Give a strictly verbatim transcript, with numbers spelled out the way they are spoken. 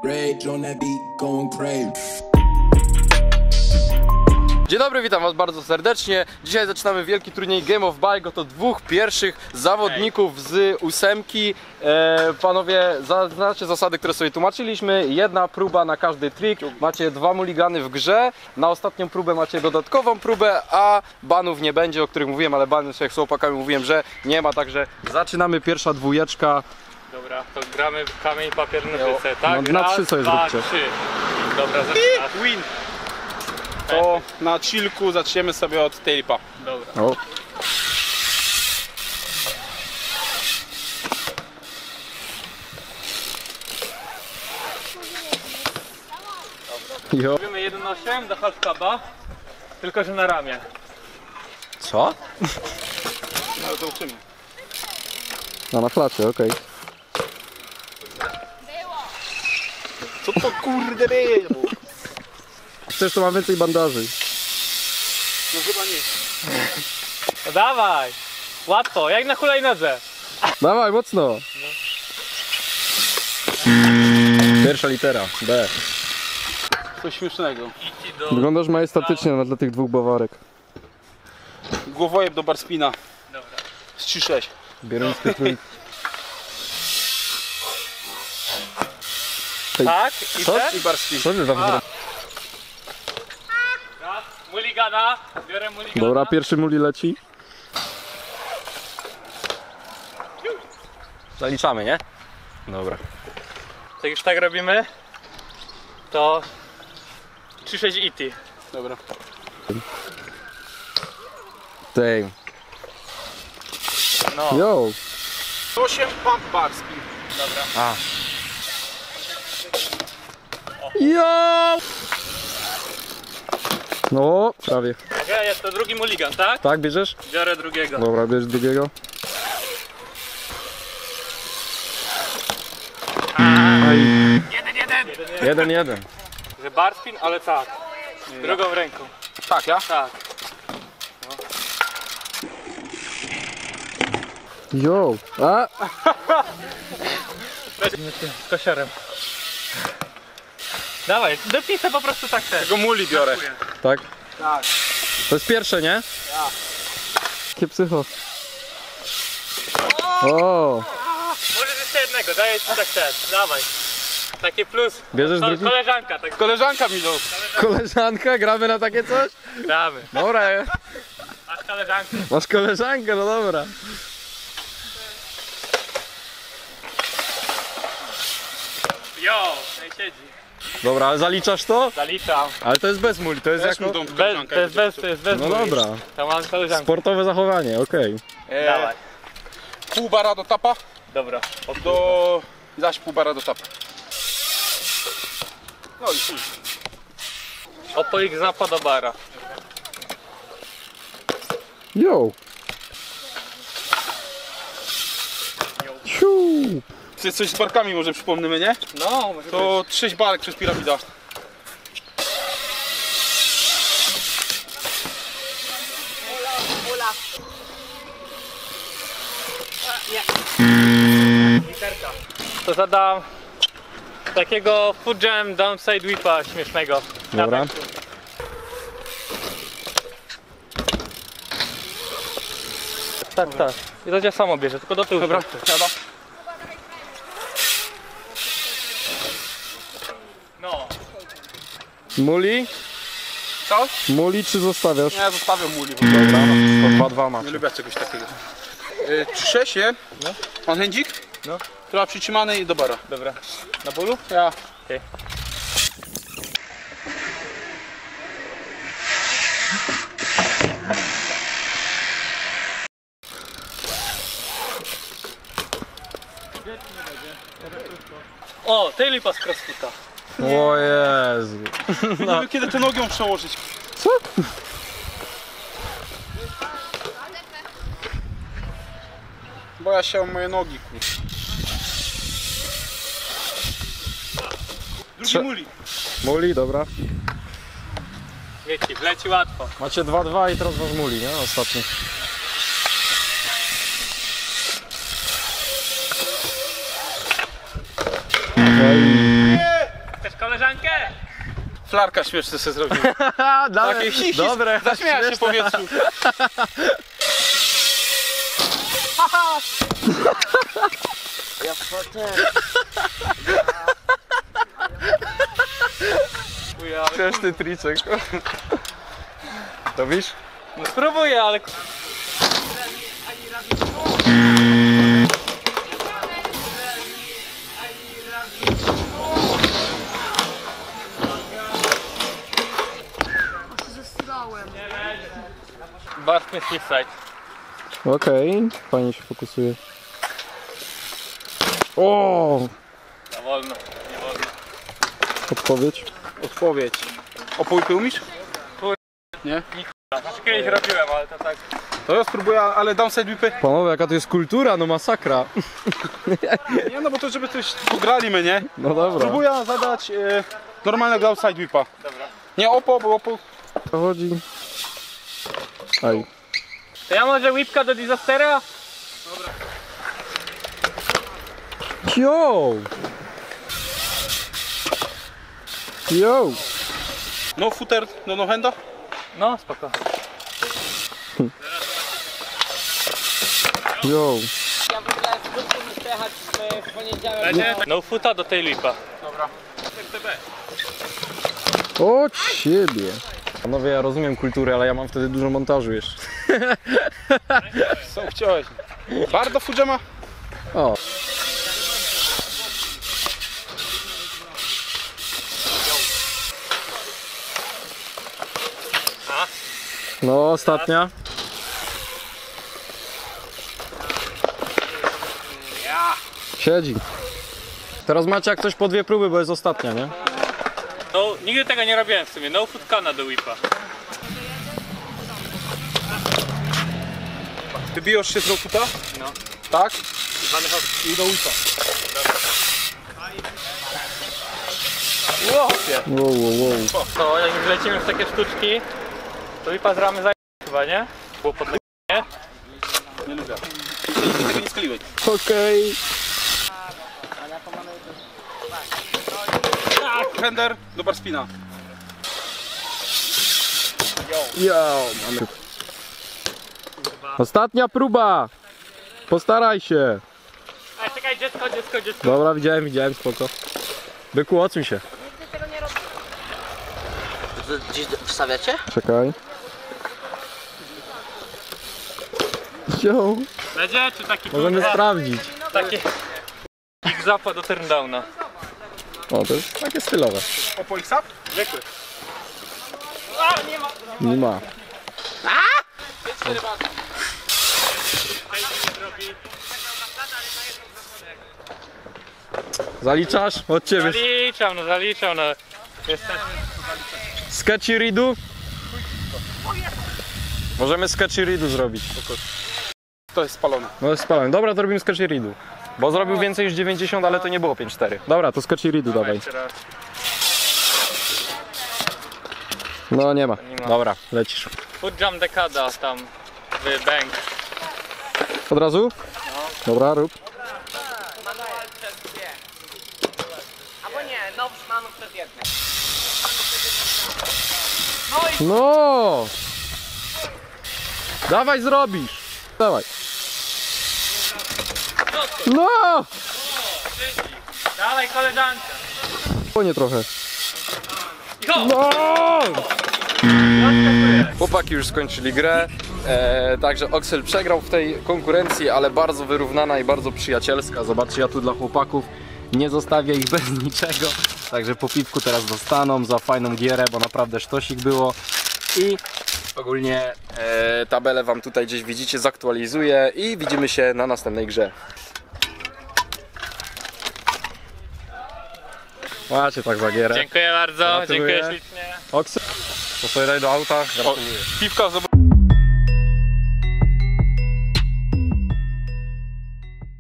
Rage on that beat, going crazy. Dzień dobry, witam was bardzo serdecznie. Dzisiaj zaczynamy wielki turniej Game of Bike. Oto dwóch pierwszych zawodników z ósemki. e, Panowie, znacie zasady, które sobie tłumaczyliśmy. Jedna próba na każdy trik. Macie dwa mulligany w grze. Na ostatnią próbę macie dodatkową próbę, a banów nie będzie, o których mówiłem, ale bany, jak z chłopakami mówiłem, że nie ma. Także zaczynamy, pierwsza dwójeczka. Dobra, to gramy w kamień, papier, nożyce, tak? Na- na Raz, trzy sobie dwa, zróbcie. trzy. Dobra, zaczynasz. Win! To na chillku zaczniemy sobie od tape'a. Dobra. O. Jo. Robimy jeden osiem do halfcaba, tylko że na ramię. Co? No to uczymy. No na klacie, okej. Co to kurde było? Chcesz, to mam więcej bandaży. No chyba nie. No dawaj! Łatwo, jak na hulajnodze. Dawaj, mocno! Pierwsza litera, B. Coś śmiesznego. Wyglądasz majestatycznie na tle tych dwóch bawarek. Głowojeb do barspina. Dobra. Z trzy sześć. Bieruński trój... Tak, i Co? ten? I barspin. Co ty tam zrobiłeś? Raz, muligana, biorę muligana. Dobra, pierwszy muli leci. Zaliczamy, nie? Dobra. Jak już tak robimy, to trzy sześć E T. Dobra. Damn. No, Yo! osiem pump barspin. dobra. A. Yo! No, prawie. Okej, jest to drugi muligan, tak? Tak, bierzesz? Biorę drugiego. Dobra, bierz drugiego. Jeden, jeden! Jeden, jeden. Że barspin, ale tak. Drugą ręką. Tak, ja? Tak. Yo! A! Z kosiorem. Dawaj, dopisę po prostu tak też. Tego muli biorę. Tak? Tak. To jest pierwsze, nie? Ja. Jakie psycho. O! Możesz jeszcze jednego, daję ci tak też. Dawaj. Taki plus. Bierzesz Ko- drugi? Koleżanka, tak. Koleżanka mi do. Koleżanka? Gramy na takie coś? Damy. Dobra, Masz koleżankę. masz koleżankę, no dobra. Jo, nie siedzi. Dobra, ale zaliczasz to? Zaliczam. Ale to jest bez muli, to jest Weź mu jako... tą Bez, koleżankę. to jest bez, to jest bez. No mój. dobra. To mam koleżankę. Sportowe zachowanie, okej. E, Dawaj. Pół bara do tapa. Dobra. O, Do... Zaś pół bara do tapa. No i chuj. Opoik zapa do bara. Yo! Ciu! Coś, coś z barkami może przypomnimy, nie? No, może to... To sześć barek przez piramida. To zadam takiego foot jam downside whipa śmiesznego. Dobra. Tak, tak. I to cię samo bierze, tylko do tyłu. Dobra, szybko. siada. No. Muli? Co? Muli czy zostawiasz? Nie, zostawiam muli. Bo Dobra, to dwa dwa masz. nie lubię czegoś takiego. E, trzy sześć, nie? No. Pan chędzik? No. Która przytrzymany i do bara. Dobra. Na bólu? Ja. Okej. O, tej lipa z crossfita. O Jezu. Nie wiem kiedy tę nogę przełożyć. Co? Boję się o moje nogi, kur. Drugi Trze- muli. Muli, dobra. Wiecie, wleci łatwo. Macie dwa dwa i teraz wasz muli, nie? Ostatni. Nie! koleżankę? Flarka śmieszny sobie zrobił. Dobre, Takie hi, hi, dobre. zaśmiała się w powietrzu. Śmieszny triczek. Robisz? No spróbuję, ale... Bartny flipside. Okej, fajnie się fokusuje. O, Za wolno, nie wolno. odpowiedź. Odpowiedź. Opójpy umiesz? Znaczy kiedyś robiłem, ale to tak... To ja spróbuję, ale downside whipy. Panowie, jaka to jest kultura, no masakra. Nie no bo to żeby coś pograli my, nie? No dobra. Spróbuję zadać e, normalnego downside whipa. Dobra. Nie opo, bo opo. To chodzi. Aj. To ja może whipka do disastera? Yo! Yo! No footer, no no handa. No, spoko. Yo! Ja w ogóle wrócił jechać w poniedziałek. Będzie? No foota do tej lipa. O ciebie! Panowie, ja rozumiem kulturę, ale ja mam wtedy dużo montażu jeszcze. Co chciałeś? Bardzo fujama. O! No, ostatnia. Siedzi. Teraz macie jak coś po dwie próby, bo jest ostatnia, nie? No, nigdy tego nie robiłem w sumie. No foot kana do whipa. Wybijasz się z rokuta? No. Tak? Zwany hop. I do whipa. Wow, wow, wow. To jak już lecimy w takie sztuczki, to whipa z ramy za chyba, nie? Było pod nie? Nie lubię. Nigdy tego nie skleiłeś. Okej. Hender do bar spina. Yo, mamy. Ostatnia próba! Postaraj się. Ej, czekaj, dziecko, dziecko, dziecko. Dobra, widziałem, widziałem, spoko. Byku, odsuń się. Gdzieś wstawiacie? Czekaj. Yo, Będzie? Czy taki możemy kurwa, sprawdzić. taki kick zapa do turndowna? O, to jest takie stylowe. Opo X up? Zwykły. Nie ma. Zaliczasz? Od ciebie. Zaliczam, no zaliczam, no. Jesteśmy. Sketchy ridu? Możemy sketchy ridu zrobić. To jest spalone. No jest spalony. Dobra, to robimy sketchy ridu. Bo zrobił więcej niż dziewięćdziesiąt, ale to nie było pięć cztery. Dobra, to sketchy ridu dawaj. Jeszcze raz. No nie ma. ma. Dobra, lecisz. Foot jump dekada tam w bank. Od razu? Dobra, rób. Albo nie, no mamy przed jednym. No! Dawaj, zrobisz! Dawaj. No! Dalej koleżanka. Płonie trochę. Jo! No! Chłopaki już skończyli grę, e, także Oxel przegrał w tej konkurencji, ale bardzo wyrównana i bardzo przyjacielska. Zobaczcie, ja tu dla chłopaków nie zostawię ich bez niczego, także po piwku teraz dostaną za fajną gierę, bo naprawdę sztosik było. I ogólnie e, tabelę wam tutaj gdzieś widzicie, zaktualizuję i widzimy się na następnej grze. Macie tak za gierę. Dziękuję bardzo, Gratuluję. dziękuję ślicznie. Oxel, to sobie daj do auta. Gratuluję. Piwka, zobacz.